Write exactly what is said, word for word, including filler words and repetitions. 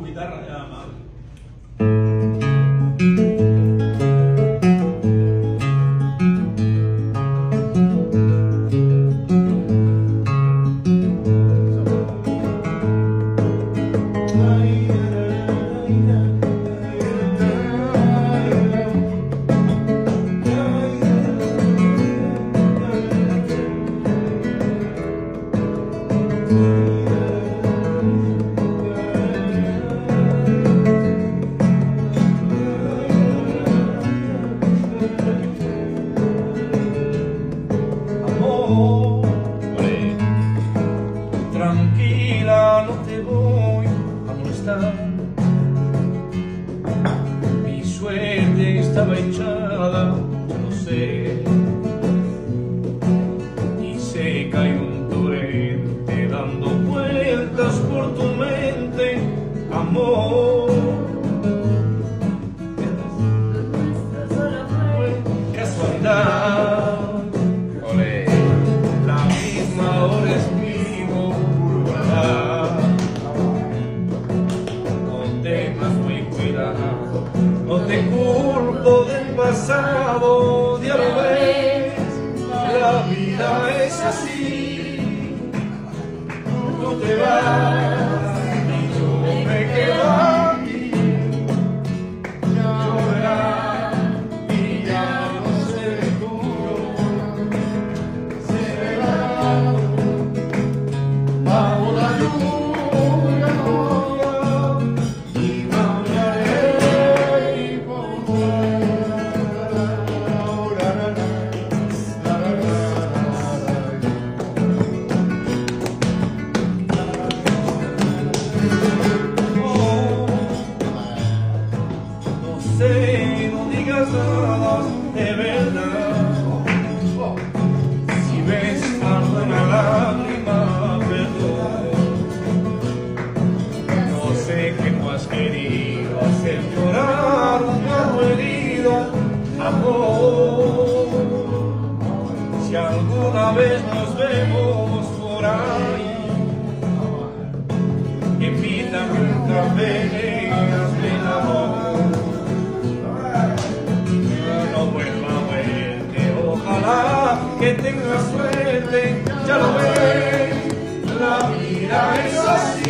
guitarra ya, madre. Tranquila, no te voy a molestar. Mi suerte estaba echada, ya lo sé. Y sé que hay un torrente dando vueltas por tu mente, amor. Casualidad. La misma hora es vivo. No tengas muy cuidado, no te culpo del pasado, ya lo ves, la vida es así. No te vas y yo me quedo aquí, llorar y ya no seré tuyo, será bajo la lluvia. No digas nada de verdad. Si ves alguna lágrima, perdón. No sé que no has querido hacer llorar un alma herido, amor. Si alguna vez nos vemos por ahí, invítame otra vez, hazme el amor. Que tengas suerte, ya lo ves, la vida es así.